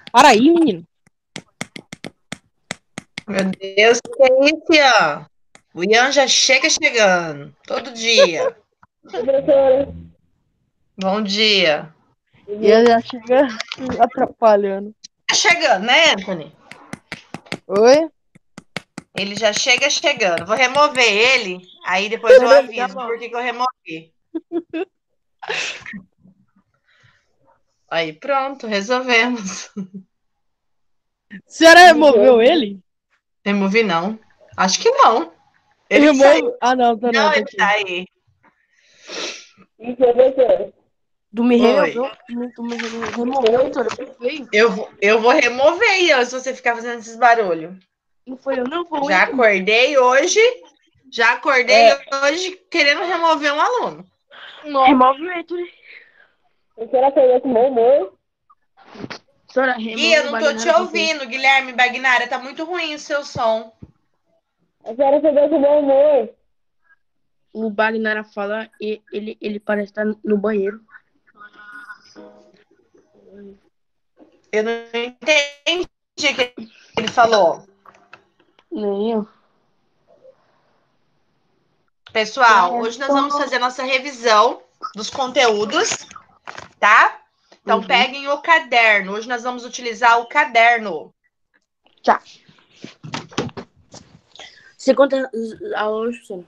Para aí, menino. Meu Deus, o que é isso, Ian? O Ian já chega chegando, todo dia. Professora, Bom dia. E ele já chega atrapalhando. Tá chegando, né, Anthony? Oi? Ele já chega chegando. Vou remover ele, aí depois eu Peraí, tá aviso bom. por que eu removi. Aí pronto, resolvemos. A senhora removeu ele? Removi não. Acho que não. Ele que saiu. Remove. Ah, não, tá não, Não, tá ele tá aqui. aí. e professora? Tu me Oi. removeu? Tu me removeu, Heitor? Eu feio. Eu vou remover, Ian, se você ficar fazendo esses barulhos. Não foi eu, não, foi o Já Heitor. acordei hoje. Já acordei É. hoje querendo remover um aluno. Remove o Heitor. A senhora fez com bom humor? Senhora, Gui, remove eu o não tô te Bagnara, por favor. ouvindo, Guilherme Bagnara. Tá muito ruim o seu som. A senhora fez com bom humor? O Bagnara fala e ele parece estar no banheiro. Eu não entendi o que ele falou. Nem eu. Pessoal, hoje nós vamos fazer a nossa revisão dos conteúdos, tá? Então Uhum. peguem o caderno. Hoje nós vamos utilizar o caderno. Tchau. Você conta aulas, professora?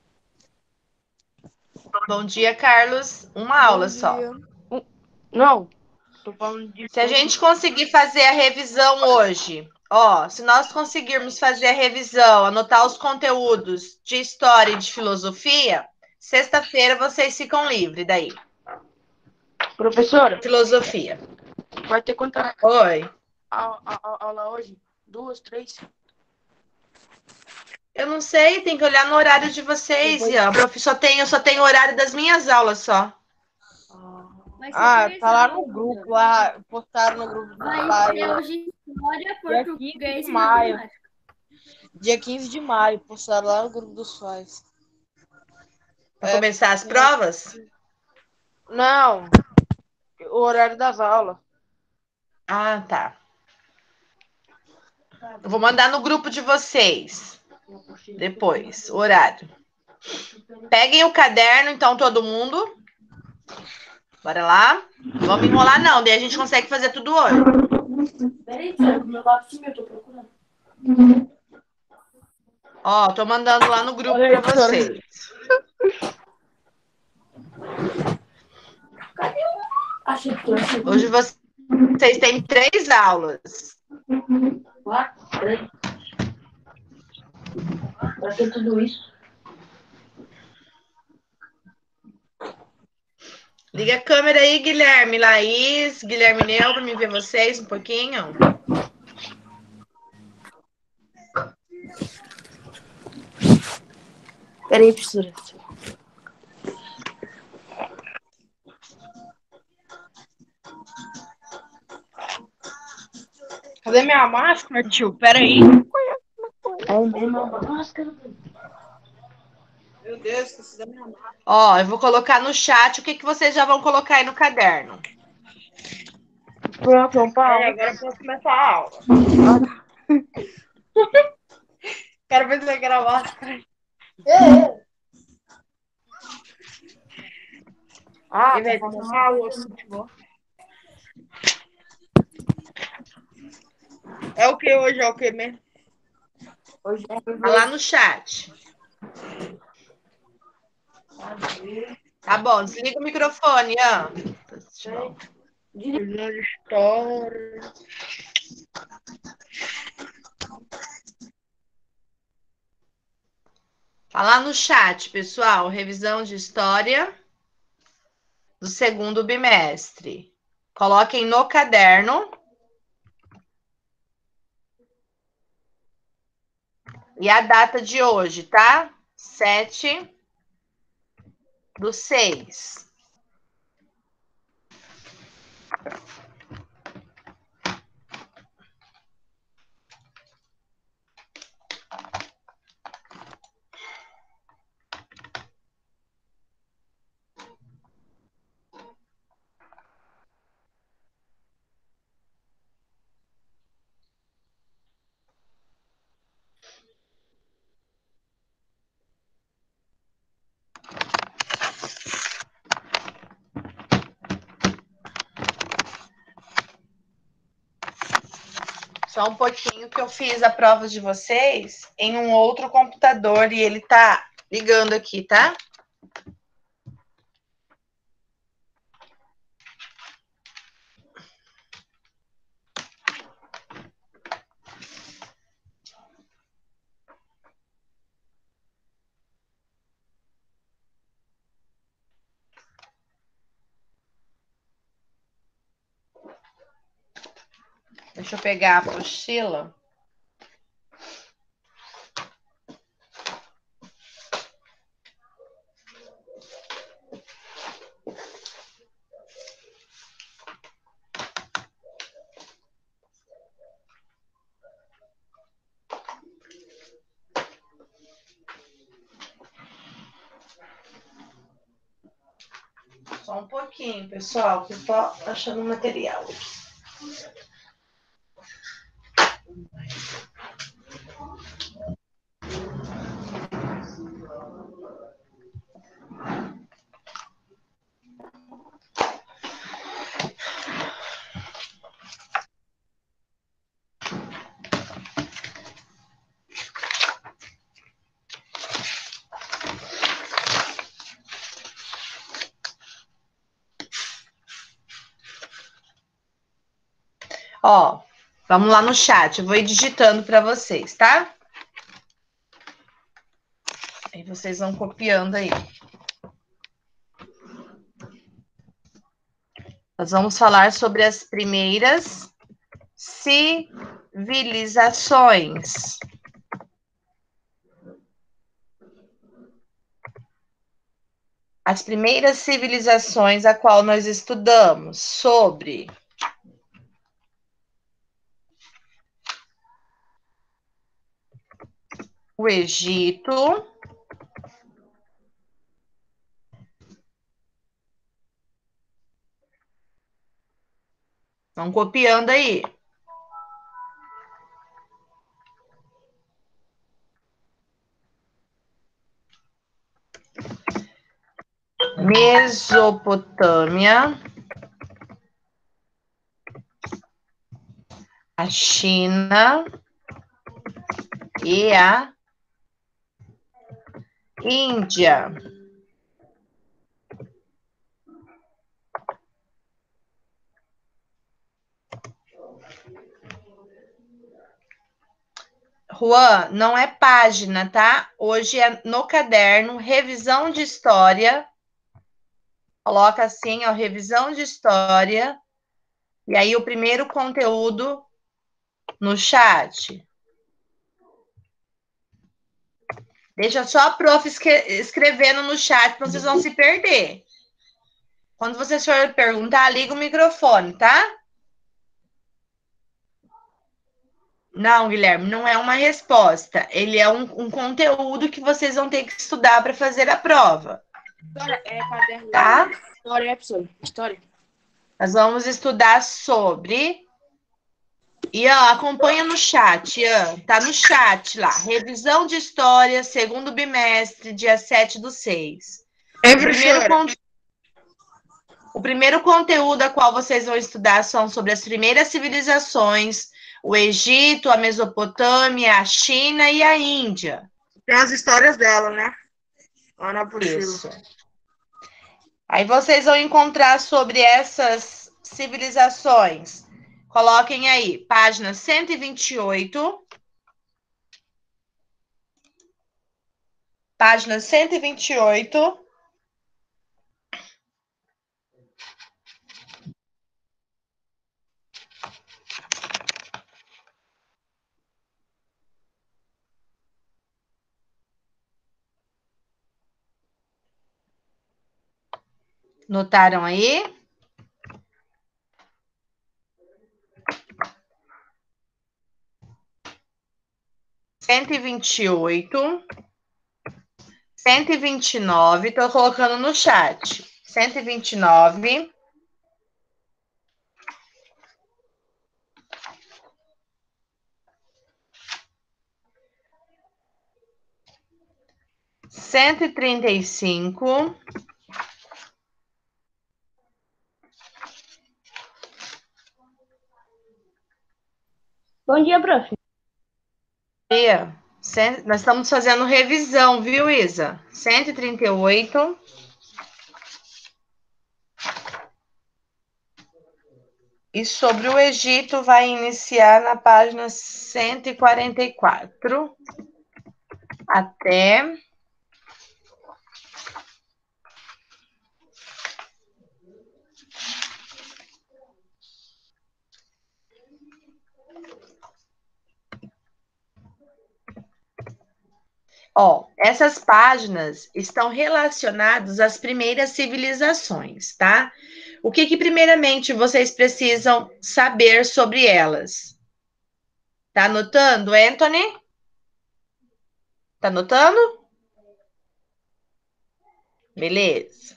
Bom dia, Carlos. Uma aula só. Não. Tô falando de Se a gente conseguir fazer a revisão hoje, ó, se nós conseguirmos fazer a revisão, anotar os conteúdos de história e de filosofia, sexta-feira vocês ficam livres daí. Professora, Filosofia. vai ter quanta Oi. aula hoje? 2, 3? Eu não sei, tem que olhar no horário de Eu vocês, vou... Ian. Eu só tenho o horário das minhas aulas só. Ah, tá lá no grupo, lá, postaram no grupo do pai. Vai ser hoje história, Dia 15 português de e maio. matemática. Dia 15 de maio, postaram lá no grupo dos pais. Para começar as provas? Não, o horário das aulas. Ah, tá. Eu vou mandar no grupo de vocês depois, o horário. Peguem o caderno, então, todo mundo. Bora lá. Vamos enrolar, não. Daí a gente consegue fazer tudo hoje. Peraí, Thiago, meu lápis sumiu, eu tô procurando. Ó, tô mandando lá no grupo Olha aí, para professora. vocês. Achei que achei. Hoje vocês têm 3 aulas. Quatro, três. Pra que tudo isso? Liga a câmera aí, Guilherme, Laís, Guilherme Neu, para mim ver vocês um pouquinho. Peraí, professora. Cadê minha máscara, tio? Peraí. É mesmo, máscara. Meu Deus, esqueci da minha máscara. Ó, eu vou colocar no chat o que, que vocês já vão colocar aí no caderno. Pronto, vamos pra aula. Agora eu posso começar a aula. Quero ver se vai gravar. Ah, vai fazer uma aula de futebol. É o que hoje? É o que mesmo? Hoje é Tá lá no chat. Tá bom, desliga o microfone, Ian. história. Tá lá no chat, pessoal. Revisão de história do segundo bimestre. Coloquem no caderno. E a data de hoje, tá? 7/6. Só um pouquinho que eu fiz a prova de vocês em um outro computador e ele tá ligando aqui, tá? Deixa eu pegar a apostila. Só um pouquinho, pessoal, que eu tô achando o material aqui. Ó, vamos lá no chat. Eu vou ir digitando para vocês, tá? Aí vocês vão copiando aí. Nós vamos falar sobre as primeiras civilizações. As primeiras civilizações a qual nós estudamos sobre o Egito, vão copiando aí. Mesopotâmia, a China e a Índia. Juan, não é página, tá? Hoje é no caderno, revisão de história. Coloca assim, ó, revisão de história. E aí o primeiro conteúdo no chat. Deixa só a prof escrevendo no chat para vocês não se perder. Quando vocês forem perguntar, liga o microfone, tá? Não, Guilherme, não é uma resposta. Ele é um conteúdo que vocês vão ter que estudar para fazer a prova. História é caderno. Tá? História é, professor. História. Nós vamos estudar sobre... Ian, acompanha no chat, Ian. Tá no chat lá. Revisão de história, segundo bimestre, dia 7/6. O primeiro conteúdo a qual vocês vão estudar são sobre as primeiras civilizações, o Egito, a Mesopotâmia, a China e a Índia. Tem as histórias dela, né? Ana Isso. Aí vocês vão encontrar sobre essas civilizações. Coloquem aí, página 128. Página 128. Notaram aí? Cento e 129, estou colocando no chat. 129. Cento e 35. Bom dia, prof. Bia, nós estamos fazendo revisão, viu, Isa? 138. E sobre o Egito vai iniciar na página 144 até essas páginas estão relacionadas às primeiras civilizações, tá? O que primeiramente vocês precisam saber sobre elas? Tá anotando, Anthony? Tá anotando? Beleza.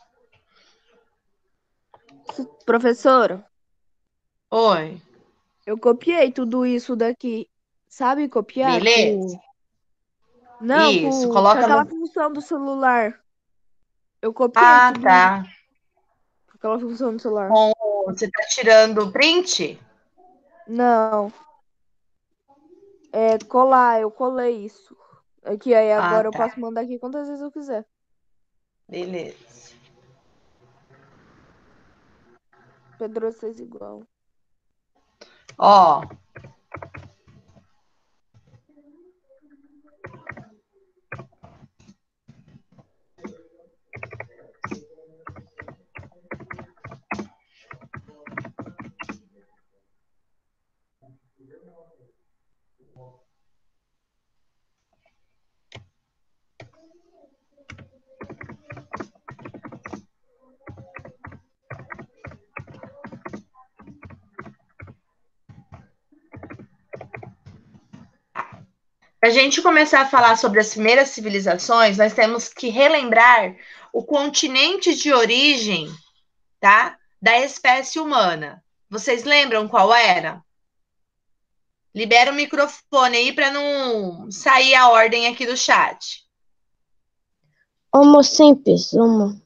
Professora, Oi. eu copiei tudo isso daqui. Sabe copiar Beleza. Não, Isso, com coloca aquela no... função do celular. Eu copiei Ah, tudo isso tá. com aquela função do celular. Você tá tirando o print? Não, é colar, eu colei isso. Aqui, aí Ah, agora eu tá. posso mandar aqui quantas vezes eu quiser. Beleza. Pedro 6 igual. Ó. Para a gente começar a falar sobre as primeiras civilizações, nós temos que relembrar o continente de origem, tá? Da espécie humana. Vocês lembram qual era? Libera o microfone aí para não sair a ordem aqui do chat. Homo simples, homo.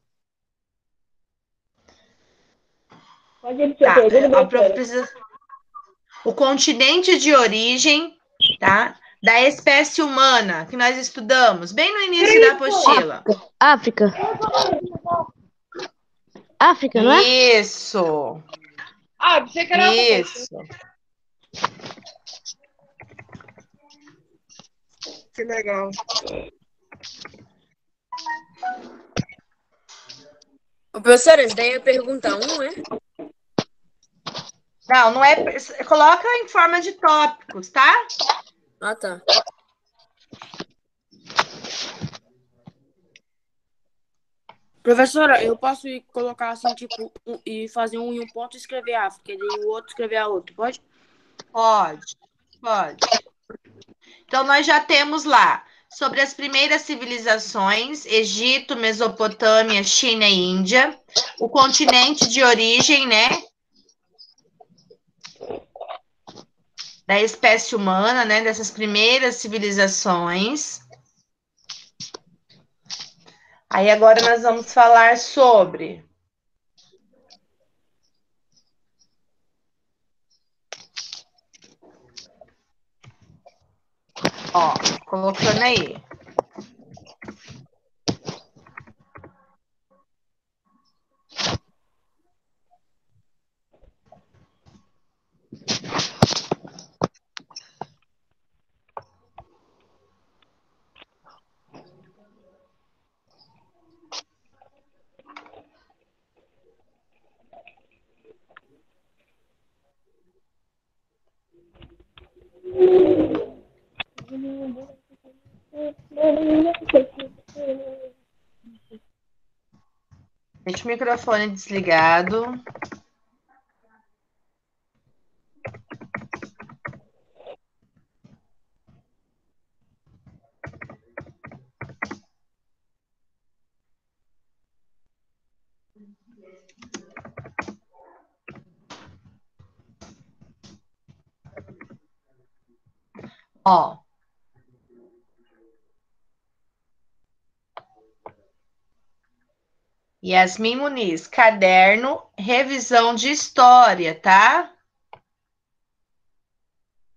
Pode repetir a Tá, pergunta, a prof professora? precisa... O continente de origem, tá? Da espécie humana que nós estudamos bem no início da apostila. África. África, não é? Isso. Ah, você que era outra coisa. Isso. Que legal. Ô, professora, esse daí é a pergunta 1, é? Não é. Coloca em forma de tópicos, tá? Ah, tá. Professora, eu posso colocar assim, tipo, e fazer um em um ponto e escrever África, e daí o outro escrever a outro, pode? Pode, pode. Então, nós já temos lá sobre as primeiras civilizações: Egito, Mesopotâmia, China e Índia, o continente de origem, né? Da espécie humana, né? Dessas primeiras civilizações. Aí agora nós vamos falar sobre colocando aí. Deixa o microfone desligado. Ó. Yasmin Muniz, caderno, revisão de história, tá?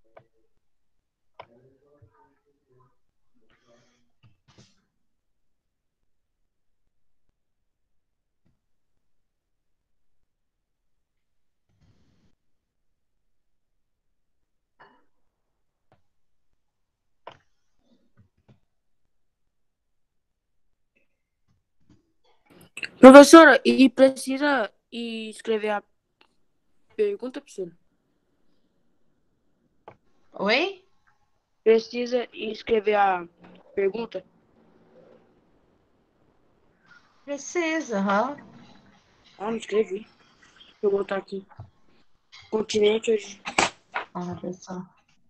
Professora, e precisa escrever a pergunta, professora? Oi? Precisa escrever a pergunta? Precisa, aham. Ah, não escrevi. Deixa eu botar aqui. Continente hoje. Olha, pessoal.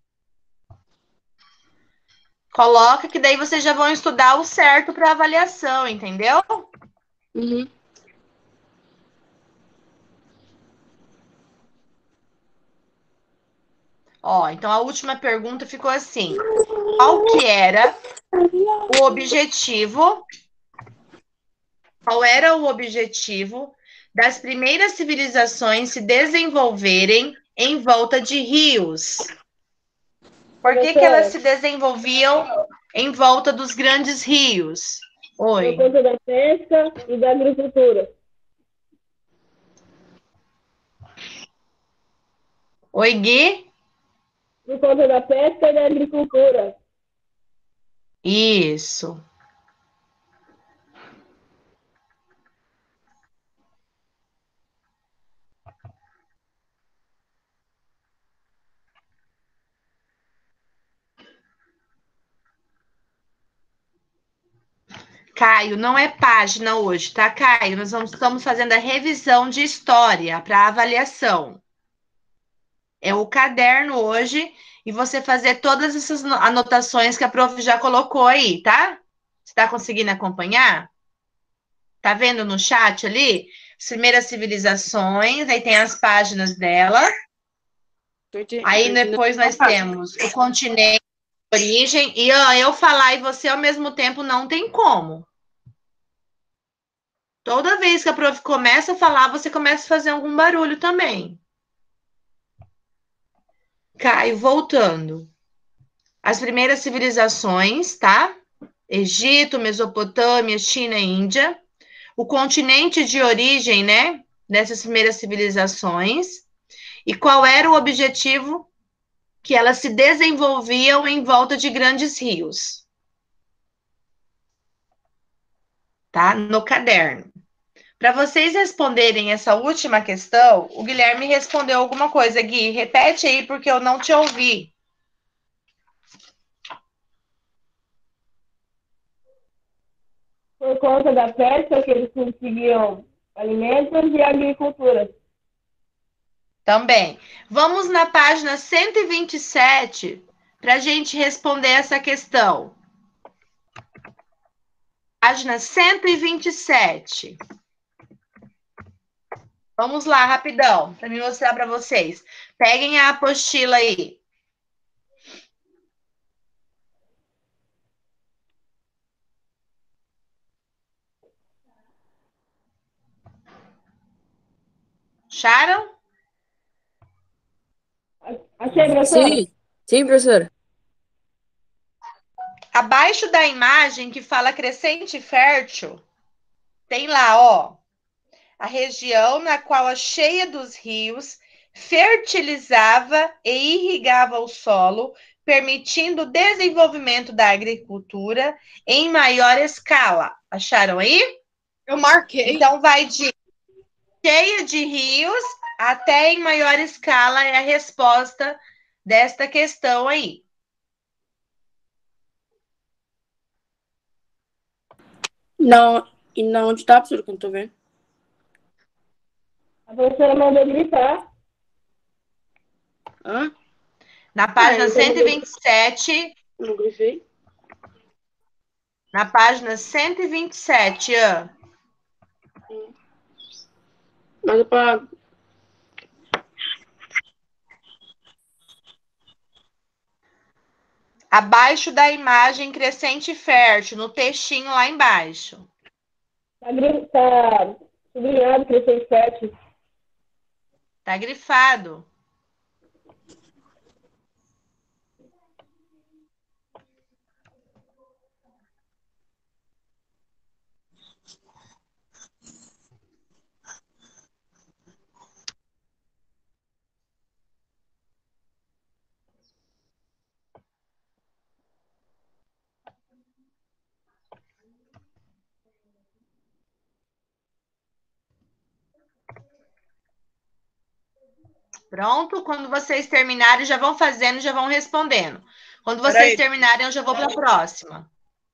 Coloca que daí vocês já vão estudar o certo para avaliação, entendeu? Uhum. Ó, então a última pergunta ficou assim: qual que era o objetivo? Qual era o objetivo das primeiras civilizações se desenvolverem em volta de rios? Por que elas se desenvolviam em volta dos grandes rios? Por Oi. conta da pesca e da agricultura. Oi, Gui? Por conta da pesca e da agricultura. Isso. Caio, não é página hoje, tá, Caio? Estamos fazendo a revisão de história para avaliação. É o caderno hoje e você fazer todas essas anotações que a prof já colocou aí, tá? Você está conseguindo acompanhar? Tá vendo no chat ali? As primeiras civilizações, aí tem as páginas dela. Aí depois nós temos o continente, a origem, e eu falar e você ao mesmo tempo não tem como. Toda vez que a prof começa a falar, você começa a fazer algum barulho também. Caio, voltando. As primeiras civilizações, tá? Egito, Mesopotâmia, China e Índia. O continente de origem, né? Dessas primeiras civilizações. E qual era o objetivo que elas se desenvolviam em volta de grandes rios. Tá? No caderno. Para vocês responderem essa última questão, o Guilherme respondeu alguma coisa. Gui, repete aí porque eu não te ouvi. Por conta da pesca que eles conseguiam alimentos e agricultura. Também. Vamos na página 127 para a gente responder essa questão. Página 127. Vamos lá, rapidão, para me mostrar para vocês. Peguem a apostila aí. Acharam? Achei, professora? Sim, professora. Abaixo da imagem que fala crescente fértil, tem lá, ó, a região na qual a cheia dos rios fertilizava e irrigava o solo, permitindo o desenvolvimento da agricultura em maior escala. Acharam aí? Eu marquei. Então, vai de cheia de rios até em maior escala é a resposta desta questão aí. Não, e não, onde tá, professora, que eu não tô vendo? A professora mandou gritar. Hã? Na página eu 127, Não grifei? na página 127, Mas é pra... abaixo da imagem crescente fértil, no textinho lá embaixo. Tá sublinhado, crescente fértil. Tá grifado. Pronto? Quando vocês terminarem, já vão fazendo, já vão respondendo. Quando vocês Peraí. terminarem, eu já vou para a próxima.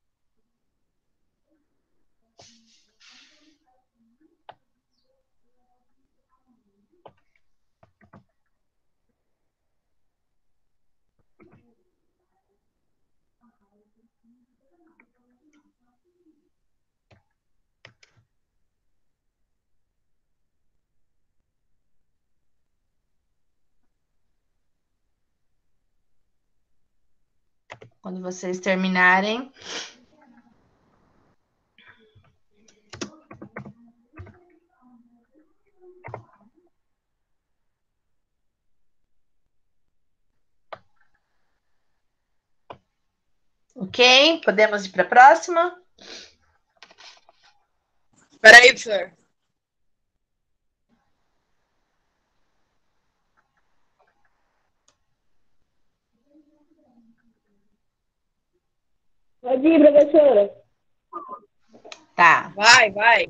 Quando vocês terminarem. Ok? Podemos ir para a próxima? Peraí, professor. Pode ir, professora. Tá. Vai.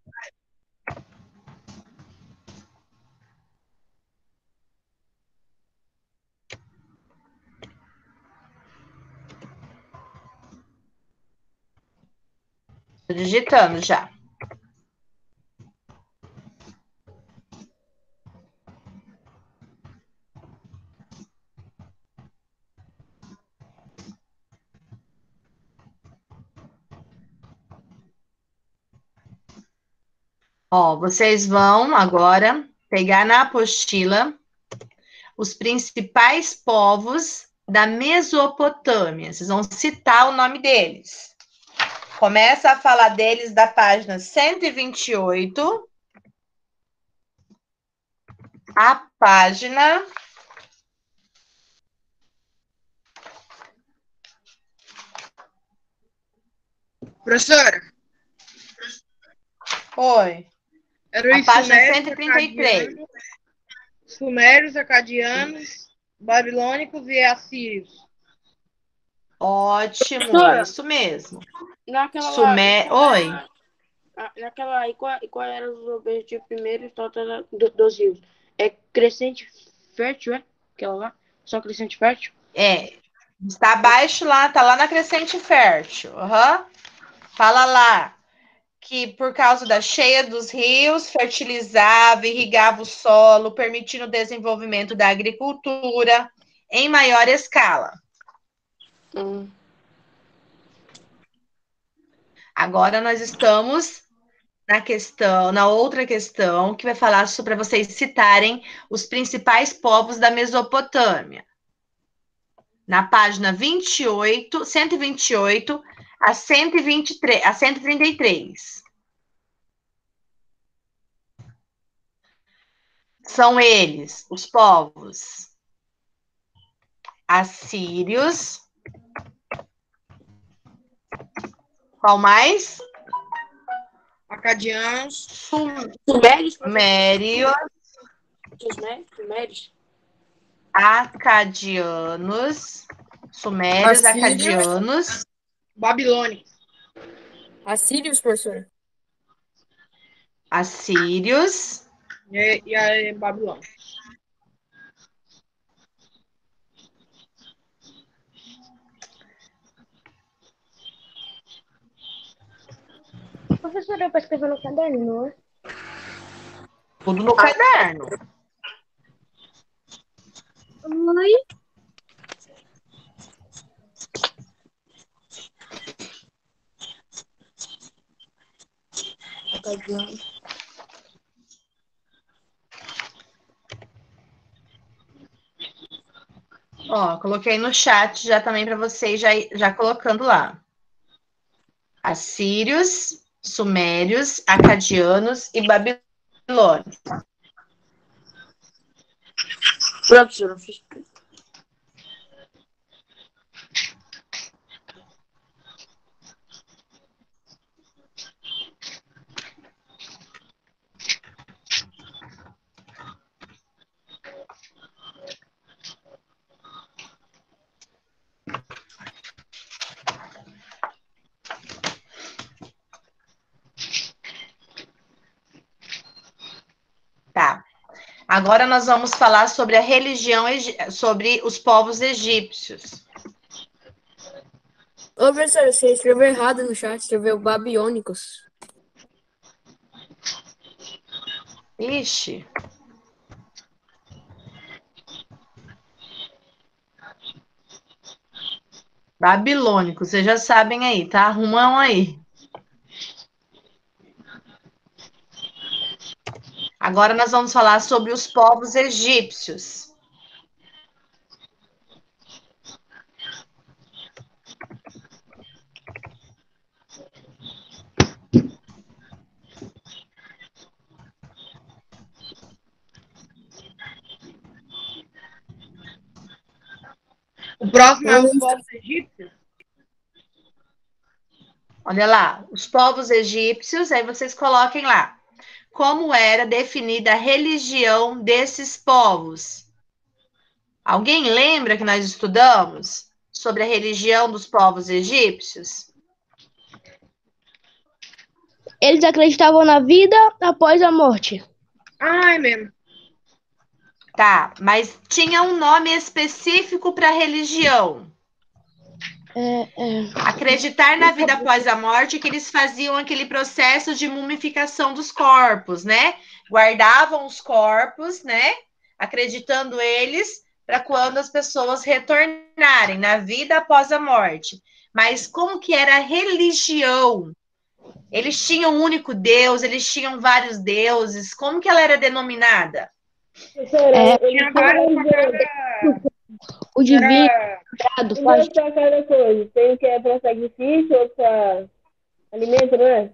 Tô digitando já. Ó, vocês vão agora pegar na apostila os principais povos da Mesopotâmia. Vocês vão citar o nome deles. Começa a falar deles da página 128. A página... Professora, Oi. eram A os página sumérios, 133. sumérios, acadianos, babilônicos e assírios. Ótimo, Professora. isso mesmo. Naquela lá. Sumé... Oi. Naquela aí, qual era o objetivo primeiro e total dos rios? É crescente fértil, é? Aquela lá? Só crescente fértil? É. Está abaixo lá, tá lá na crescente fértil. Uhum. Fala lá que por causa da cheia dos rios, fertilizava, irrigava o solo, permitindo o desenvolvimento da agricultura em maior escala. Agora nós estamos na outra questão, que vai falar para vocês citarem os principais povos da Mesopotâmia. Na página 28, 128 a 123, a 133. São eles, os povos assírios. Qual mais? Acadianos, Sumérios? Sumérios, Sumérios? acadianos, sumérios, acadianos, babilônicos. Assírios, professor? assírios, E a Babilônia. Professora, eu para escrever no caderno, não é? tudo no caderno. Oi? Ó, coloquei no chat já também para vocês já colocando lá. Assírios, sumérios, acadianos e babilônios. Professor, eu fiz. Tá. Agora nós vamos falar sobre a religião, sobre os povos egípcios. Ô, professor, você escreveu errado no chat, escreveu babiônicos. Ixi. Babilônico, vocês já sabem aí, tá? Arrumam aí. Agora nós vamos falar sobre os povos egípcios. O próximo é os povos egípcios? Olha lá, os povos egípcios, aí vocês coloquem lá. Como era definida a religião desses povos? Alguém lembra que nós estudamos sobre a religião dos povos egípcios? Eles acreditavam na vida após a morte. Ah, é mesmo. Tá, mas tinha um nome específico para a religião. Acreditar na vida após a morte, que eles faziam aquele processo de mumificação dos corpos, né? Guardavam os corpos, né? Acreditando eles para quando as pessoas retornarem na vida após a morte. Mas como que era a religião? Eles tinham um único Deus, eles tinham vários deuses. Como que ela era denominada? Tinha vários pra cada... O divino, Era... Dois pra cada coisa. Tem um que é pra sacrifício, outro pra alimento, não é?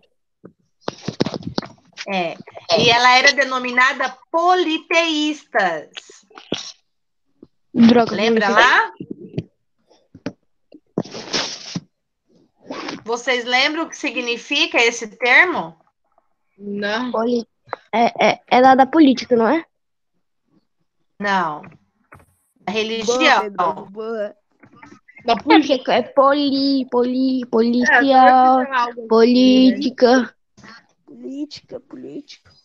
É. E ela era denominada politeístas. droga. Lembra lá? Vocês lembram o que significa esse termo? Não. É lá da política, não é? Não. A Boa, religião. Pedro, boa. Da política. Porque é policial, Algo política. Política.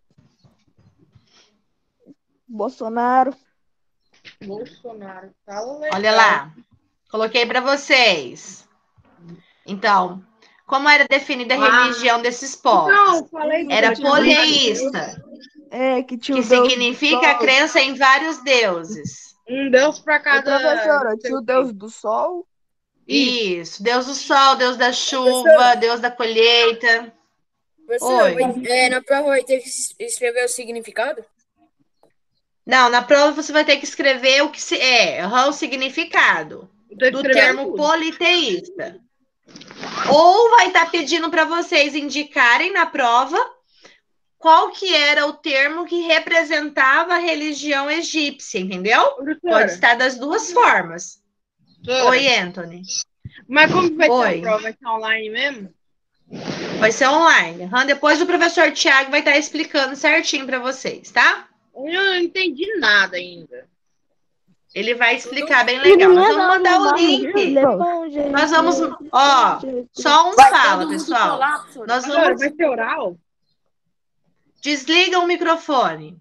Bolsonaro. Bolsonaro. Fala legal. Olha lá. Coloquei para vocês. Então, como era definida a religião desses povos? Não, falei Era que politeísta, Que tinha que o Deus significa a do sol. crença em vários deuses. um Deus pra Ô, cada... professora, tinha o Deus do sol. Isso. Deus do sol, Deus da chuva, Deus da colheita. Professor, Oi. na prova vai ter que escrever o significado? Não, na prova você vai ter que escrever o que o significado do termo politeísta. Ou vai estar pedindo para vocês indicarem na prova qual que era o termo que representava a religião egípcia, entendeu? Pode estar das duas formas. Oi, Anthony. Mas como vai ser Oi. a prova? Vai ser online mesmo? Vai ser online. Depois o professor Tiago vai estar explicando certinho para vocês, tá? Eu não entendi nada ainda. Ele vai explicar bem legal. Nós vamos mandar o link. Nós vamos... Ó, só um fala, pessoal. Nós Agora, vamos... vai ser oral? Desliga o microfone.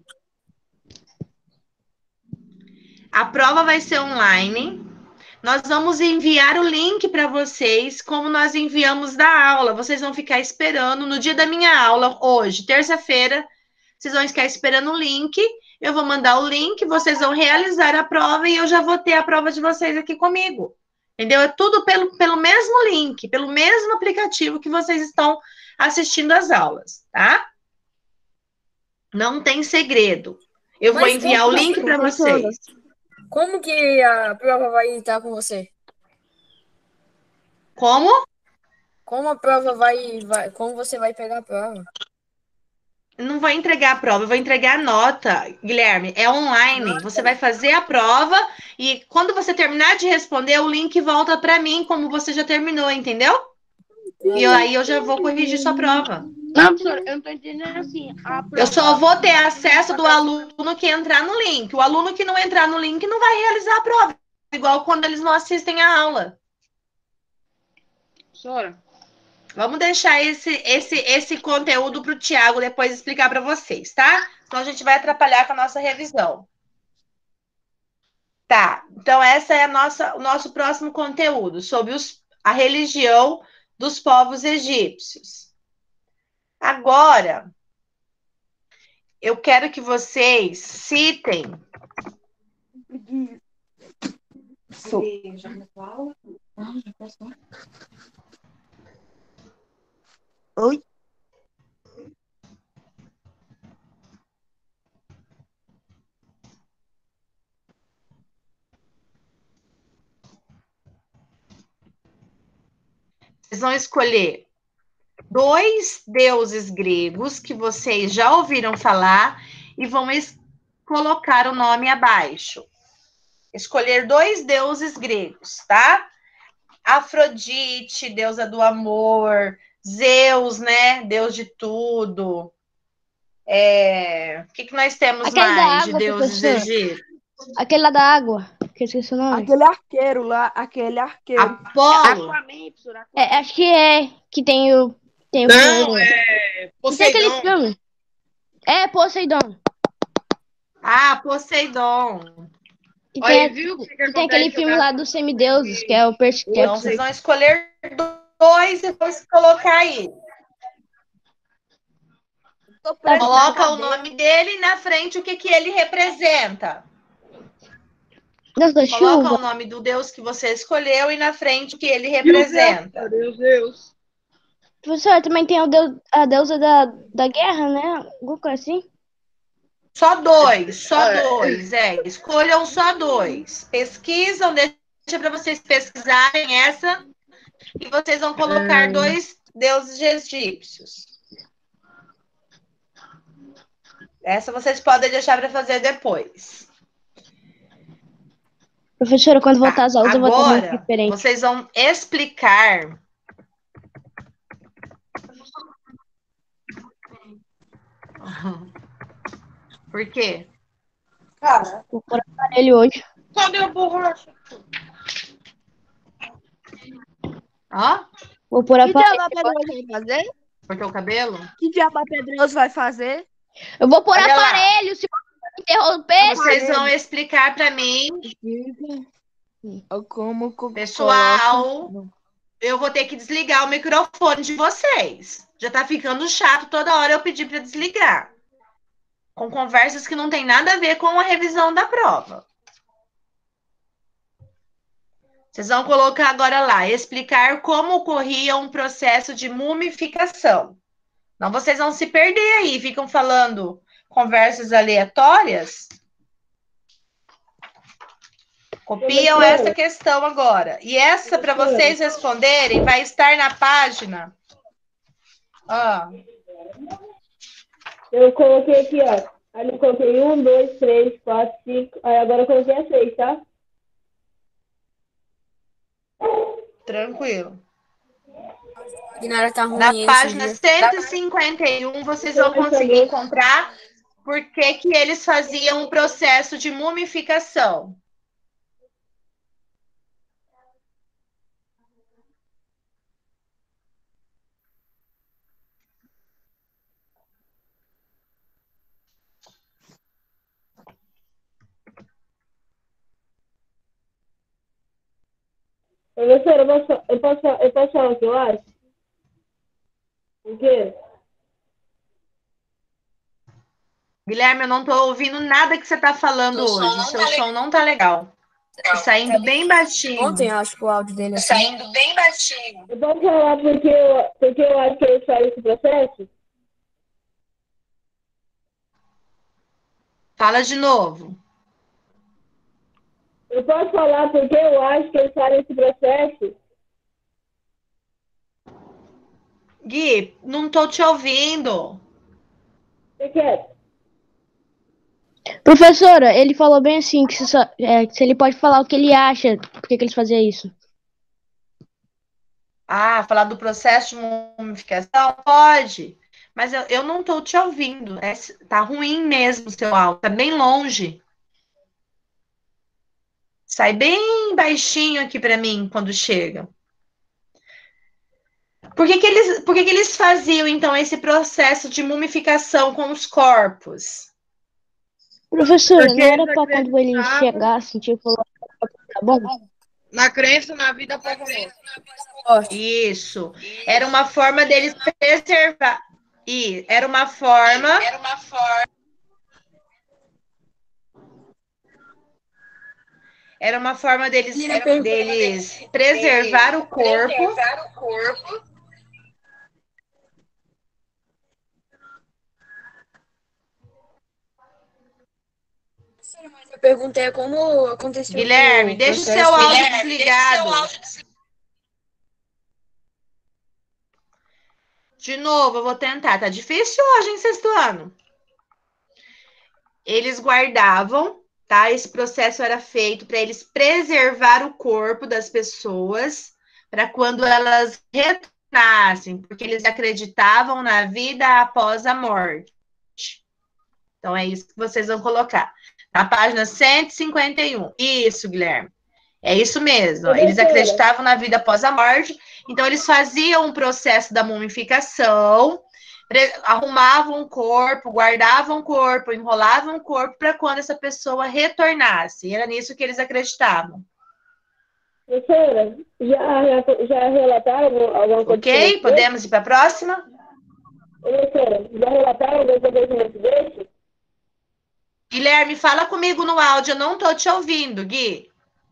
A prova vai ser online. Nós vamos enviar o link para vocês, como nós enviamos da aula. Vocês vão ficar esperando no dia da minha aula, hoje, terça-feira. Vocês vão ficar esperando o link. Eu vou mandar o link, vocês vão realizar a prova e eu já vou ter a prova de vocês aqui comigo. Entendeu? É tudo pelo mesmo link, pelo mesmo aplicativo que vocês estão assistindo as aulas, tá? Não tem segredo. Eu vou enviar o link para vocês. Como que a prova vai estar com você? Como? Como a prova como você vai pegar a prova? Não vou entregar a prova, eu vou entregar a nota, Guilherme. É online. Você vai fazer a prova e quando você terminar de responder, o link volta para mim, como você já terminou, entendeu? E aí eu já vou corrigir sua prova. Não, professor, eu não tô entendendo assim. Eu só vou ter acesso do aluno que entrar no link. O aluno que não entrar no link não vai realizar a prova. Igual quando eles não assistem a aula. Professora. Vamos deixar esse conteúdo para o Tiago depois explicar para vocês, tá? Então, a gente vai atrapalhar com a nossa revisão. Tá, então essa é o nosso próximo conteúdo, sobre a religião dos povos egípcios. Agora, eu quero que vocês citem... Oi? Vocês vão escolher 2 deuses gregos que vocês já ouviram falar e vão colocar o nome abaixo. Escolher 2 deuses gregos, tá? Afrodite, deusa do amor, Zeus, né? Deus de tudo. O que nós temos Aquele da mais de água, deuses professor. egípcios? Aquele lá da água, que eu esqueci o nome. Aquele arqueiro lá, aquele arqueiro. Apolo? Aquaman, professor, Aquaman. É, acho que é que tem o Não, filme. é Que tem aquele Poseidon. filme. É, Poseidon. Ah, Poseidon. Que Olha, tem, viu? O que que tem aquele acontece filme lá? lá dos semideuses, que é o Percy Então, Jackson. vocês vão escolher 2 e depois colocar aí. Tô preso na Coloca o cadeia. nome dele e na frente o que ele representa. Deus da Coloca chuva. o nome do Deus que você escolheu e na frente o que ele representa. Deus. Professor, também tem a deusa da guerra, né? Alguma coisa assim. Só 2. Escolham só 2. Pesquisam, deixa para vocês pesquisarem essa e vocês vão colocar 2 deuses egípcios. Essa vocês podem deixar para fazer depois. Professora, quando voltar às aulas, eu vou estar muito Agora, diferente. vocês vão explicar. Por quê? Cara, Vou pôr aparelho hoje. cadê a borracha? Ó, Vou pôr Que diabo aparelho. a Pedroso vai fazer? cortou o cabelo? Que diabo a Pedroso vai fazer? Eu vou pôr Olha lá. aparelho, se você interromper. Vocês vão explicar para mim, Como pessoal. Eu vou ter que desligar o microfone de vocês. Já tá ficando chato toda hora eu pedir para desligar. Com conversas que não tem nada a ver com a revisão da prova. Vocês vão colocar agora lá, explicar como ocorria um processo de mumificação. Não, vocês vão se perder aí, ficam falando conversas aleatórias. Copiam essa questão agora. E essa, para vocês responderem, vai estar na página. Ó. Eu coloquei aqui, ó. Aí eu coloquei 1, 2, 3, 4, 5. Aí agora eu coloquei a 6, tá? Tranquilo. Ignora tá ruim Na esse página dia. 151, vocês vão conseguir encontrar por que eles faziam o processo de mumificação. Professora, eu posso falar o que eu acho? O quê? Guilherme, eu não estou ouvindo nada que você está falando hoje. Seu som não tá legal. Tá saindo bem baixinho. Ontem eu acho que o áudio dele é assim. Saindo bem baixinho. Eu posso falar porque eu acho que eles fazem esse processo? Fala de novo. Eu posso falar porque eu acho que eles fazem esse processo? Gui, não tô te ouvindo. Você quer? Professora, ele falou bem assim, que se ele pode falar o que ele acha, por que eles faziam isso. Ah, falar do processo de mumificação? Pode. Mas eu não tô te ouvindo. Tá ruim mesmo o seu áudio. Tá bem longe. Sai bem baixinho aqui para mim quando chega. Por que eles faziam, então, esse processo de mumificação com os corpos? Professora, Porque não era eles pra quando ele acreditavam chegasse, tipo, tá bom? na crença na vida após a morte. Isso. Era uma forma deles preservar. E era uma forma. Era uma forma deles preservar o corpo. A pergunta é como aconteceu Guilherme, o deixa o processo. seu áudio desligado. De novo, eu vou tentar. Tá difícil hoje, hein, sexto ano? Eles guardavam, tá? Esse processo era feito para eles preservar o corpo das pessoas para quando elas retornassem, porque eles acreditavam na vida após a morte. Então é isso que vocês vão colocar. Na página 151. Isso, Guilherme. É isso mesmo. Eles acreditavam na vida após a morte, então eles faziam um processo da mumificação, arrumavam o corpo, guardavam o corpo, enrolavam o corpo para quando essa pessoa retornasse. E era nisso que eles acreditavam. Professora, já relataram alguma coisa? Ok? Podemos ir para a próxima? Professora, já relataram alguma acontecimento desse? Guilherme, fala comigo no áudio, eu não estou te ouvindo, Gui.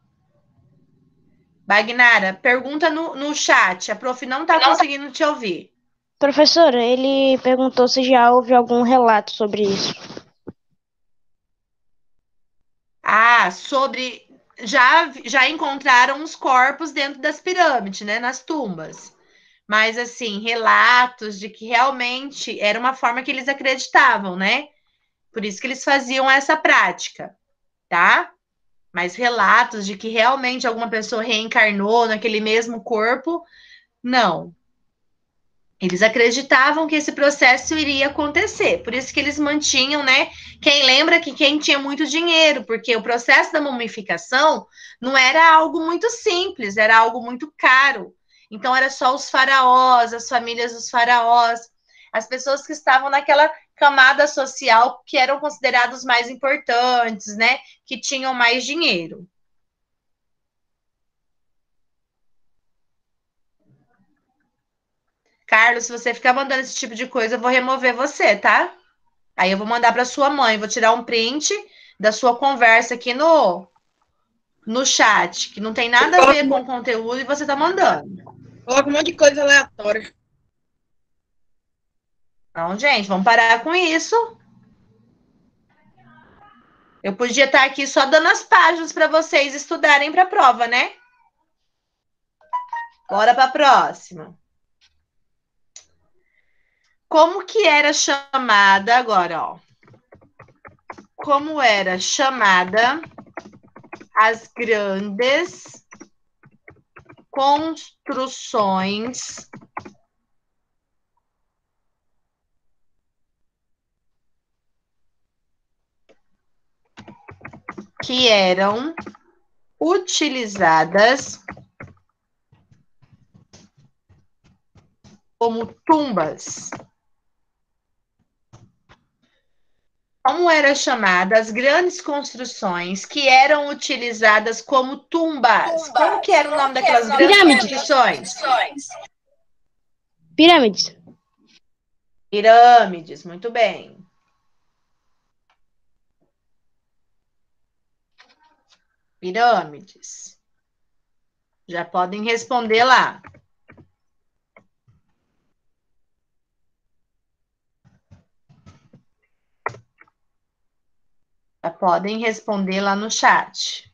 Bagnara, pergunta no chat. A prof não está conseguindo te ouvir. Professora, ele perguntou se já houve algum relato sobre isso. Ah, sobre. Já encontraram os corpos dentro das pirâmides, né? Nas tumbas. Mas, assim, relatos de que realmente era uma forma que eles acreditavam, né? Por isso que eles faziam essa prática, tá? Mas relatos de que realmente alguma pessoa reencarnou naquele mesmo corpo, não. Eles acreditavam que esse processo iria acontecer, por isso que eles mantinham, né? Quem lembra que quem tinha muito dinheiro, porque o processo da mumificação não era algo muito simples, era algo muito caro. Então, era só os faraós, as famílias dos faraós, as pessoas que estavam naquela camada social que eram considerados mais importantes, né? Que tinham mais dinheiro. Carlos, se você ficar mandando esse tipo de coisa, eu vou remover você, tá? Aí eu vou mandar para sua mãe, vou tirar um print da sua conversa aqui no chat, que não tem nada a ver com o conteúdo e você tá mandando. Coloca um monte de coisa aleatória. Não, gente, vamos parar com isso. Eu podia estar aqui só dando as páginas para vocês estudarem para a prova, né? Bora para a próxima. Como que era chamada agora, ó? Como era chamada as grandes construções que eram utilizadas como tumbas? Como era chamada as grandes construções que eram utilizadas como tumbas? Como que era o nome daquelas grandes construções? Pirâmides. Pirâmides, muito bem. Pirâmides. Já podem responder lá. Já podem responder lá no chat.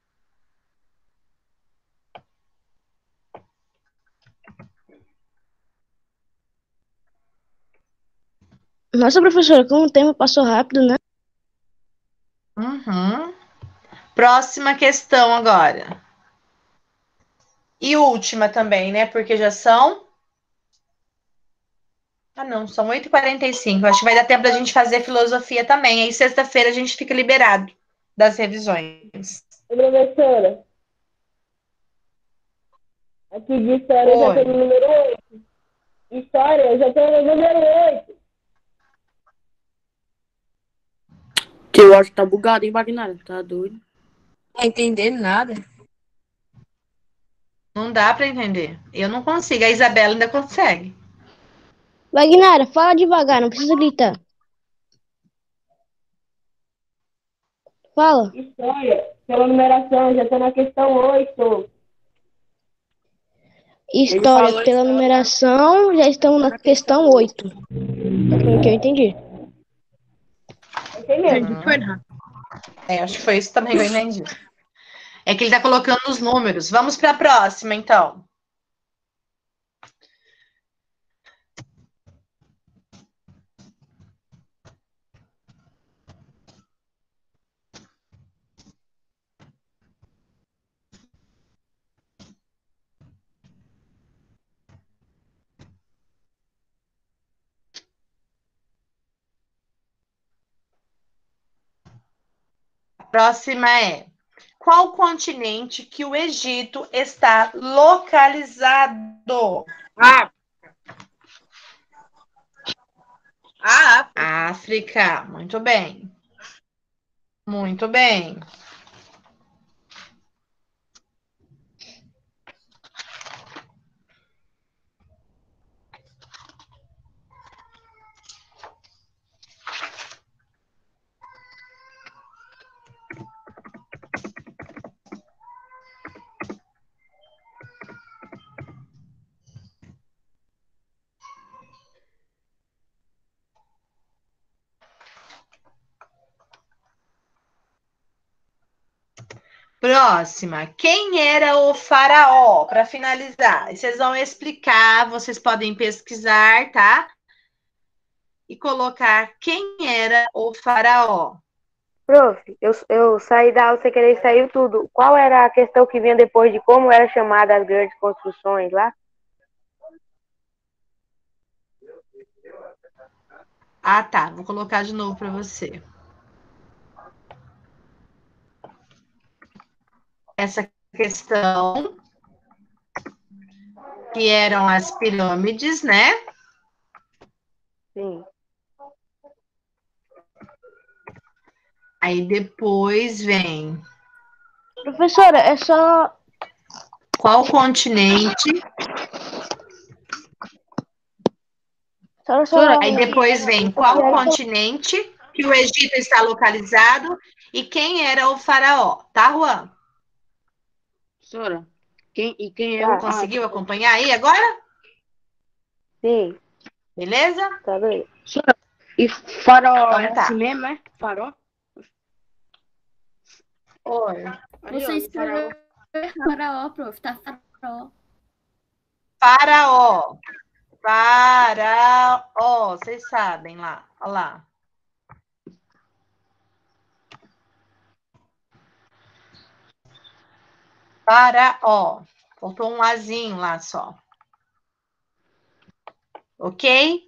Nossa, professora, como o tempo passou rápido, né? Uhum. Próxima questão agora. E última também, né? Porque já são... Ah, não, são 8h45. Acho que vai dar tempo da gente fazer filosofia também. Aí sexta-feira a gente fica liberado das revisões. Professora, aqui de história eu já Oi. tô no número 8. História, eu já tô no número 8. Teu áudio tá bugado, hein, Wagner? Tá doido. Tá entendendo nada. Não dá para entender. Eu não consigo. A Isabela ainda consegue. Wagner, fala devagar, não precisa gritar. Fala. História, pela numeração, já tô na questão 8. História falou pela história. numeração, já estamos na questão 8. Foi o que eu entendi. É isso aí mesmo. Uhum. Acho que foi isso também que eu entendi. É que ele tá colocando os números. Vamos para a próxima, então. A próxima é: qual continente que o Egito está localizado? Ah, África. Muito bem. Muito bem. Próxima. Quem era o faraó? Para finalizar, vocês vão explicar, vocês podem pesquisar, tá? E colocar quem era o faraó. Prof, eu saí da aula sem querer e saiu tudo. Qual era a questão que vinha depois de como era chamada as grandes construções lá? Ah, tá. Vou colocar de novo para você. Essa questão que eram as pirâmides, né? Sim. Aí depois vem Professora, é só. qual continente. Só Aí depois vem qual continente que o Egito está localizado e quem era o faraó, tá, Juan? professora, quem é Tá. o... Conseguiu acompanhar aí agora? Sim, Beleza? tá bem. Professora, e farol Então é tá. assim mesmo, é? Farol? Oi. Ali, Você ó, o farol. escreveu faraó, prof. Tá faraó. Faraó. Faraó. Vocês sabem lá. Olha lá. Faraó. Faltou um azinho lá só. Ok?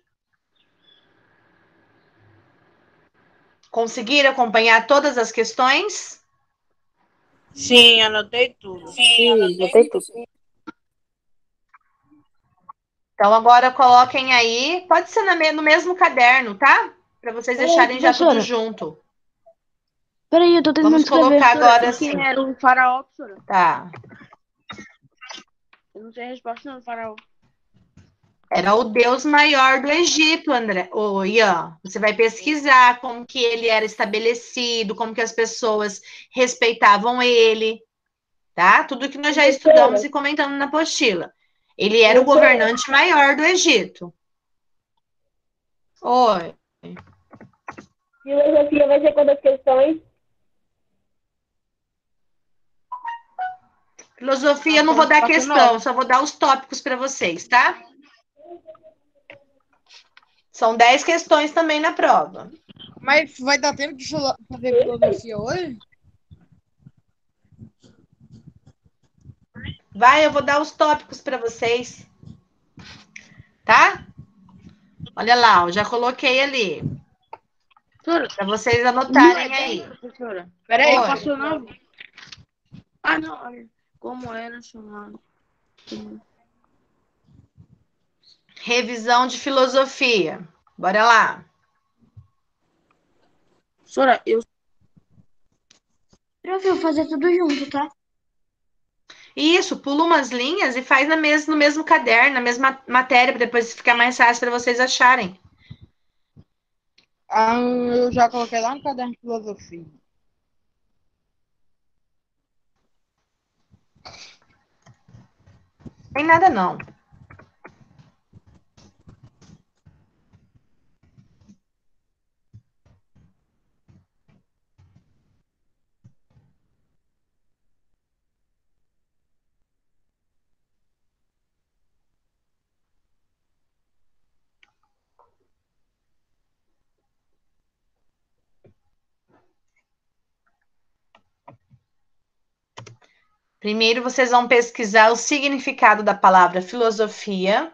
Conseguiram acompanhar todas as questões? Sim, anotei tudo. Sim, botei tudo. Então agora coloquem aí. Pode ser no mesmo caderno, tá? Para vocês Peraí, deixarem já tudo professora. junto. Peraí, eu tô tentando Vamos escrever. colocar agora E assim. quem era o faraó, professora? Tá. Eu não sei a resposta não do faraó. Era o deus maior do Egito, André. Ô, Ian, você vai pesquisar como que ele era estabelecido, como que as pessoas respeitavam ele, tá? Tudo que nós já estudamos e comentamos na apostila. Ele era o governante maior do Egito. Oi. Filosofia vai ser quantas questões? Filosofia, eu não vou dar questão, só vou dar os tópicos para vocês, tá? São 10 questões também na prova. Mas vai dar tempo de fazer filosofia hoje? Vai, eu vou dar os tópicos para vocês. Tá? Olha lá, eu já coloquei ali. Para vocês anotarem aí. Professora, peraí, Oi. passou não? Ah, não, olha. Como era chamado? Revisão de filosofia. Bora lá. Professora, eu Prof, eu vou fazer tudo junto, tá? Isso, pula umas linhas e faz no mesmo caderno, na mesma matéria, para depois ficar mais fácil para vocês acharem. Eu já coloquei lá no caderno de filosofia. Tem nada não. Primeiro, vocês vão pesquisar o significado da palavra filosofia.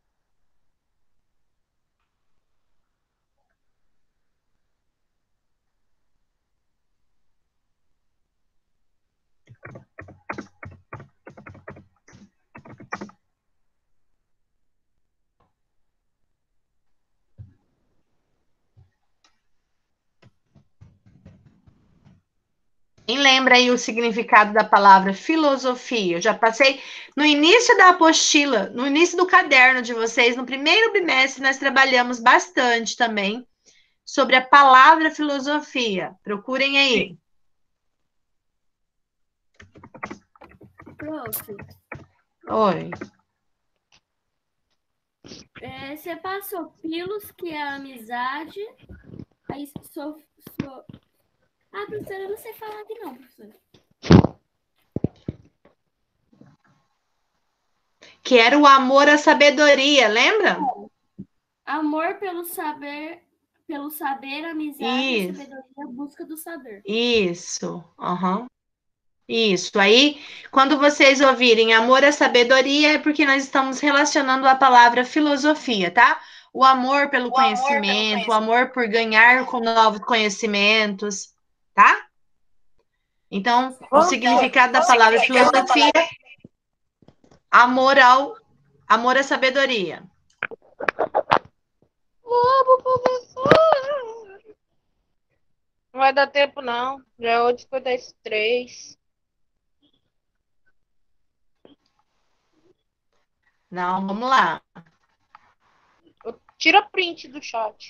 Quem lembra aí o significado da palavra filosofia? Eu já passei no início da apostila, no início do caderno de vocês, no primeiro bimestre, nós trabalhamos bastante também sobre a palavra filosofia. Procurem aí. Prof, Oi. você passou pilos, que é amizade. Aí Ah, professora, eu não sei falar aqui não, professora. Que era o amor à sabedoria, lembra? Amor pelo saber, amizade e Isso. sabedoria, busca do saber. Isso. Aham. Isso. Aí, quando vocês ouvirem amor à sabedoria, é porque nós estamos relacionando a palavra filosofia, tá? O amor pelo conhecimento, o amor por ganhar com novos conhecimentos, tá? Então, o significado da palavra filosofia, amor à sabedoria. Não vai dar tempo, não. Já é 8h53. Não, vamos lá. Tira print do chat.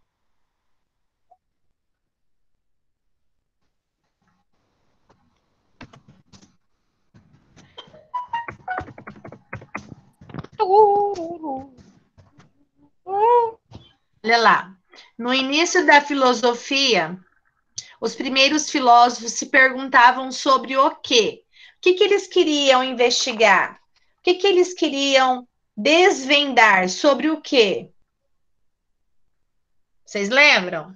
Olha lá. No início da filosofia, os primeiros filósofos se perguntavam sobre o quê? O que eles queriam investigar? O que eles queriam desvendar? Sobre o quê? Vocês lembram?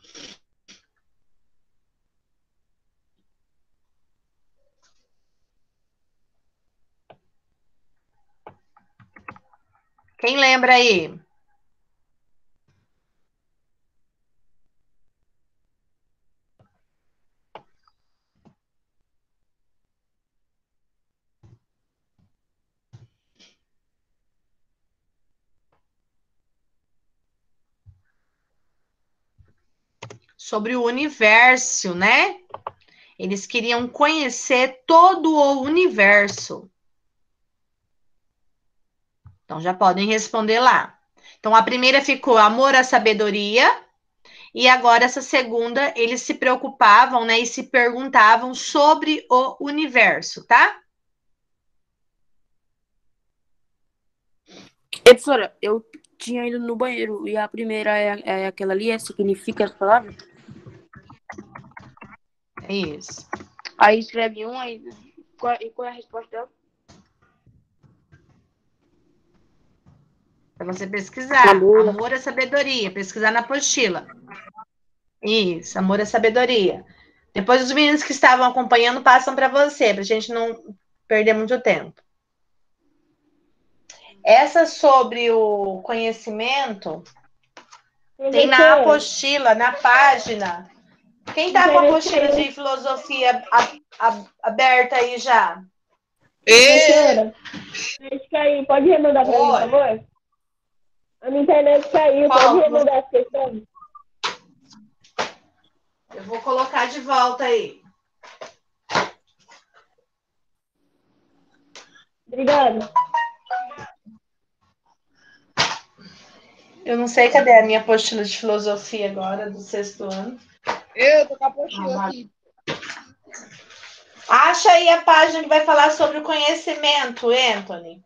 Quem lembra aí? Sobre o universo, né? Eles queriam conhecer todo o universo. Então, já podem responder lá. Então, a primeira ficou amor à sabedoria. E agora, essa segunda, eles se preocupavam, né? E se perguntavam sobre o universo, tá? Professora, eu tinha ido no banheiro e a primeira é aquela ali, significa as palavras? É isso. Aí escreve um, aí qual é a resposta dela? Para você pesquisar. Amor à sabedoria. Pesquisar na apostila. Isso, amor à sabedoria. Depois os meninos que estavam acompanhando passam para você, para a gente não perder muito tempo. Essa sobre o conhecimento tem na apostila, na página. Quem está com a apostila de filosofia aberta aí já? Professora, caiu. Pode remandar para mim, por favor? A minha internet caiu. Pode remandar as questões? Eu vou colocar de volta aí. Obrigada. Eu não sei cadê a minha apostila de filosofia agora, do 6º ano. Eu tô com a apostila aqui. Acha aí a página que vai falar sobre o conhecimento, Anthony.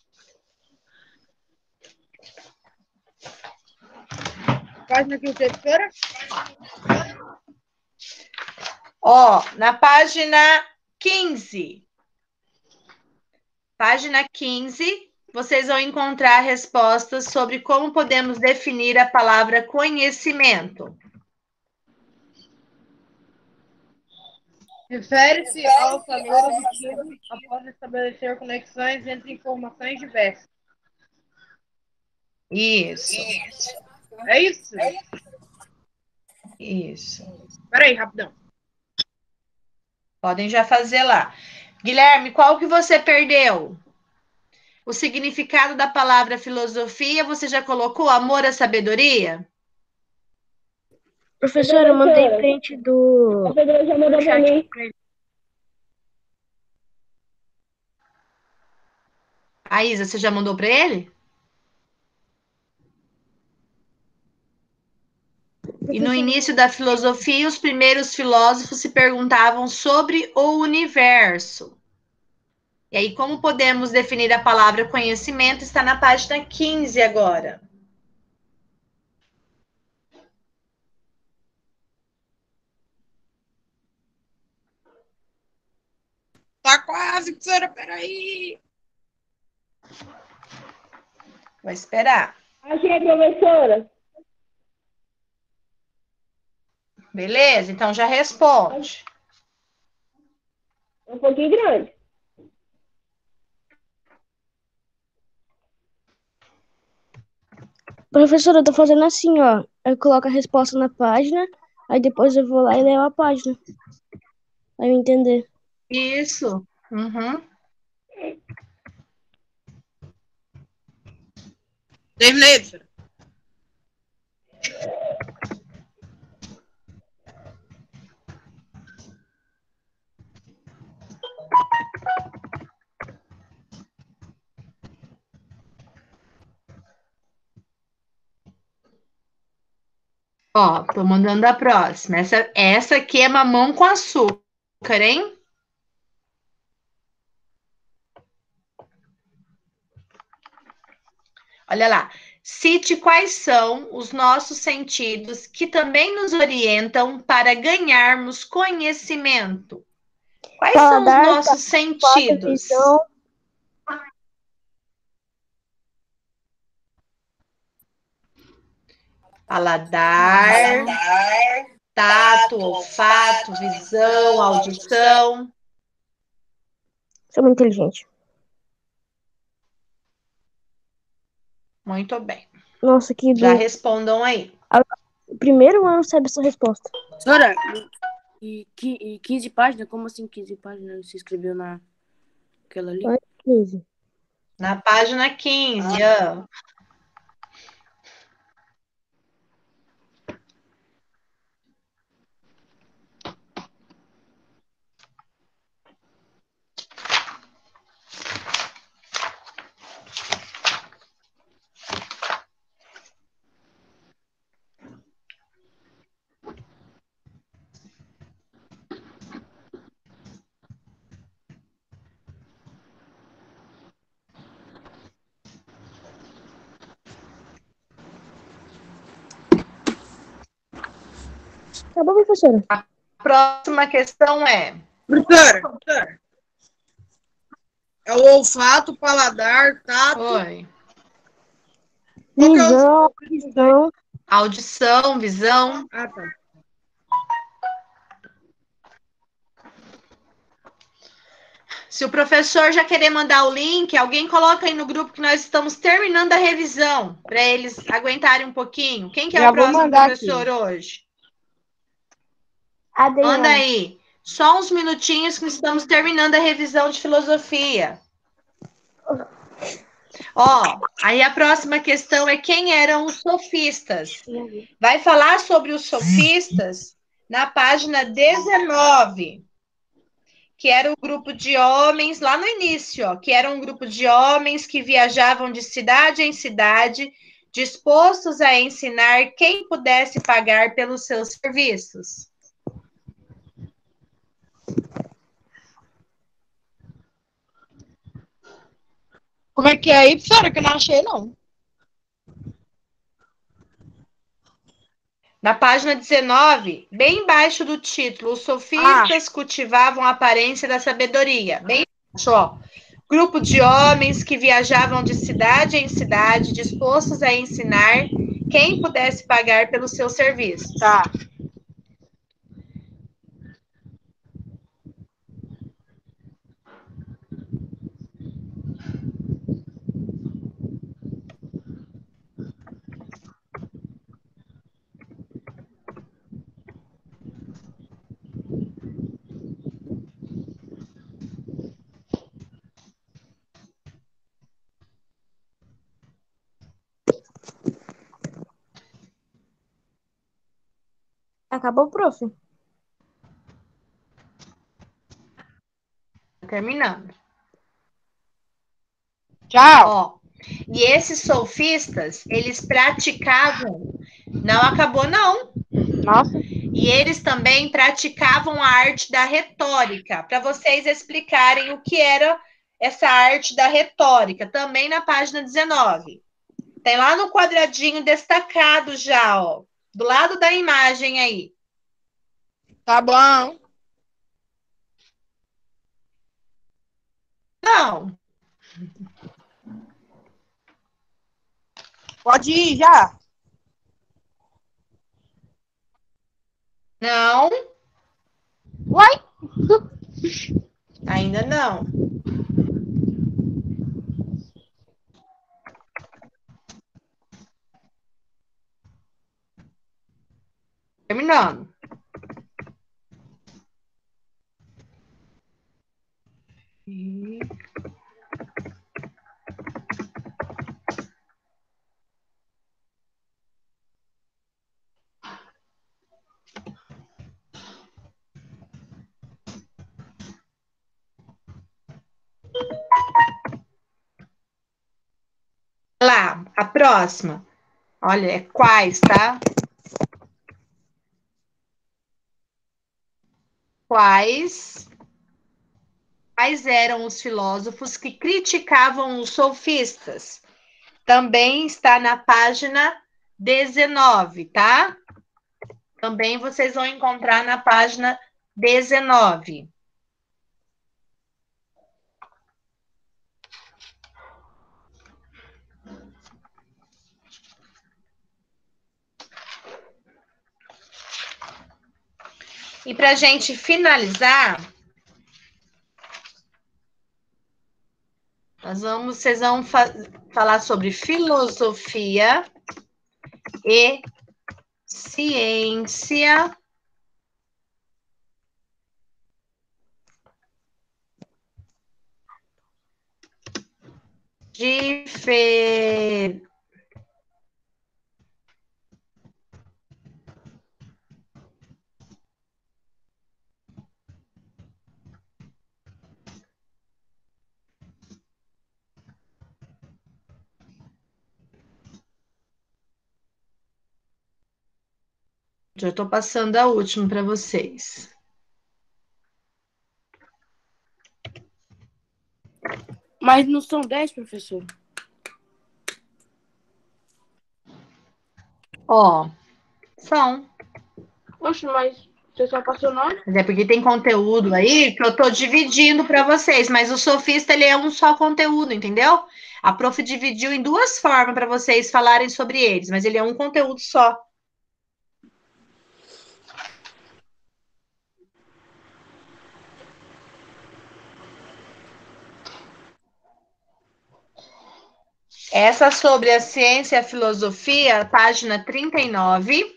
Página aqui, professora? Ó, na página 15. Página 15, vocês vão encontrar respostas sobre como podemos definir a palavra conhecimento. Refere-se ao saber obtido após estabelecer conexões entre informações diversas. Isso, É isso? isso. Peraí, rapidão. Podem já fazer lá. Guilherme, qual que você perdeu? O significado da palavra filosofia, você já colocou amor à sabedoria? Professora, eu mandei print do Pedro já mandou pra chat mim. pra ele. A Isa, você já mandou para ele? E no início da filosofia, os primeiros filósofos se perguntavam sobre o universo. E aí, como podemos definir a palavra conhecimento? Está na página 15 agora. Tá quase, professora, peraí. Vou esperar. Achei, professora. Beleza? Então já responde. É um pouquinho grande. Professora, eu tô fazendo assim, ó. Eu coloco a resposta na página, aí depois eu vou lá e leio a página. Pra eu entender. Isso. Uhum. Terminei, professora. Ó, tô mandando a próxima. Essa aqui é mamão com açúcar, hein? Olha lá. Cite quais são os nossos sentidos que também nos orientam para ganharmos conhecimento. Quais são os Paladar, nossos sentidos? visão. Paladar, tato, olfato, visão, audição. Sou muito inteligente. Muito bem. Nossa, que Já duro. respondam aí. O primeiro ano sabe essa resposta. Professora, e 15 páginas? Como assim 15 páginas? Você escreveu naquela ali? 15. Na página 15, ó. Tá bom, professora? A próxima questão é: Professora. É o olfato, paladar, tato. oi, Qual que é o- Visão. audição, visão. Ah, tá. Se o professor já querer mandar o link, alguém coloca aí no grupo que nós estamos terminando a revisão, para eles aguentarem um pouquinho. Quem que é Já o vou próximo mandar professor hoje? Adriana. Manda aí. Só uns minutinhos que estamos terminando a revisão de filosofia. Ó, aí a próxima questão é quem eram os sofistas. Vai falar sobre os sofistas na página 19. que era o grupo de homens, lá no início, ó, que era um grupo de homens que viajavam de cidade em cidade, dispostos a ensinar quem pudesse pagar pelos seus serviços. Como é que é aí, professora? Que eu não achei, não. Na página 19, bem embaixo do título, os sofistas cultivavam a aparência da sabedoria. Bem embaixo, ó. Grupo de homens que viajavam de cidade em cidade, dispostos a ensinar quem pudesse pagar pelos seus serviços. Tá. Acabou, prof? Terminando. Tchau. Ó, e esses sofistas, eles praticavam. Não acabou, não. Nossa. E eles também praticavam a arte da retórica, para vocês explicarem o que era essa arte da retórica, também na página 19. Tem lá no quadradinho destacado já, ó, do lado da imagem aí. Tá bom. Não, Pode ir já. não, Uai. ainda não. Terminando. Lá, a próxima. Olha, é quais, tá? Quais eram os filósofos que criticavam os sofistas? Também está na página 19, tá? Também vocês vão encontrar na página 19. E para a gente finalizar, vocês vão falar sobre filosofia e ciência diferente. Já estou passando a última para vocês. Mas não são 10, professor? Ó, são. Oxe, mas você só passou 9? Mas é porque tem conteúdo aí que eu estou dividindo para vocês, mas o sofista ele é um só conteúdo, entendeu? A prof dividiu em duas formas para vocês falarem sobre eles, mas ele é um conteúdo só. Essa sobre a ciência e a filosofia, página 39.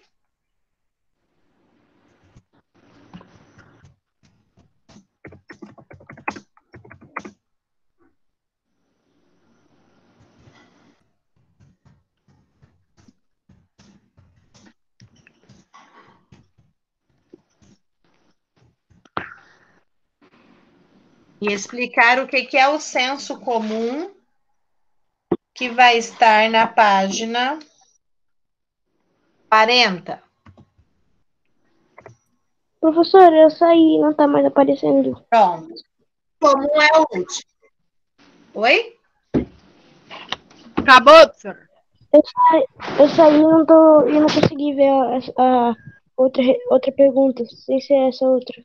e explicar o que é o senso comum, que vai estar na página 40. Professor, eu saí, não tá mais aparecendo. Pronto. Comum é o último. Oi? Acabou, professor? Eu saí e não consegui ver a outra pergunta, sem ser essa outra.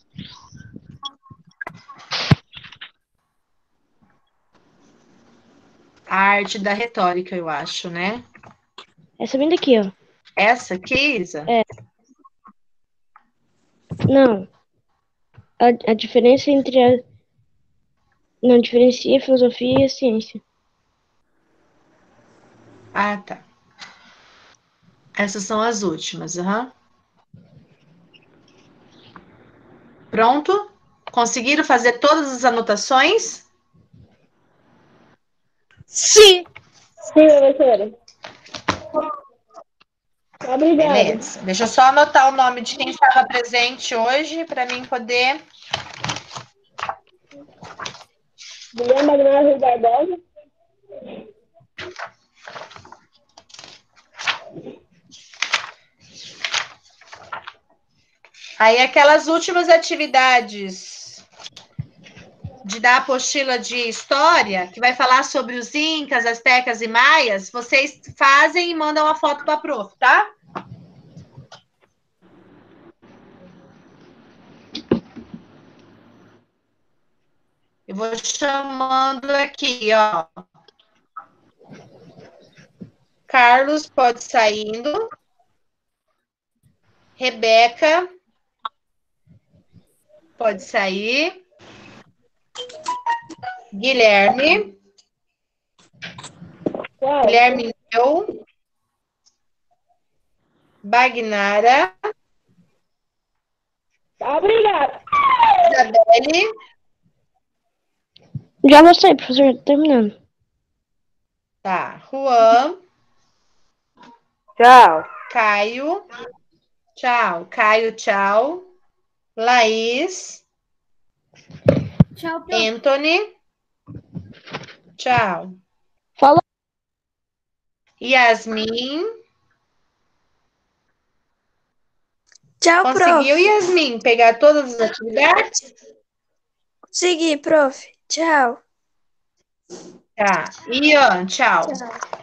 A arte da retórica, eu acho, né? Essa bem daqui, ó. Essa aqui, Isa? É. Não. A diferença entre a... Não, diferencia a filosofia e a ciência. Ah, tá. Essas são as últimas, aham. Pronto? Conseguiram fazer todas as anotações? Sim. Sim, professora. Obrigada. Beleza. Deixa eu só anotar o nome de quem estava presente hoje, para mim poder... Guilherme Magnésio Barbosa. Aí, aquelas últimas atividades da apostila de história, que vai falar sobre os incas, astecas e maias, vocês fazem e mandam a foto para a prof, tá? Eu vou chamando aqui, ó. Carlos pode saindo. Rebeca pode sair. Guilherme. Uau. Guilherme eu. Bagnara. Obrigada. Isabelle. Já mostrei, professor, tô terminando. Tá. Juan. Tchau. Caio. Tchau. Caio, tchau. Laís. Tchau, prof. Anthony. Tchau. Falou. Yasmin. Tchau, prof. Conseguiu, Yasmin, pegar todas as atividades? Consegui, prof. Tchau. Tá. Ian, tchau. Tchau.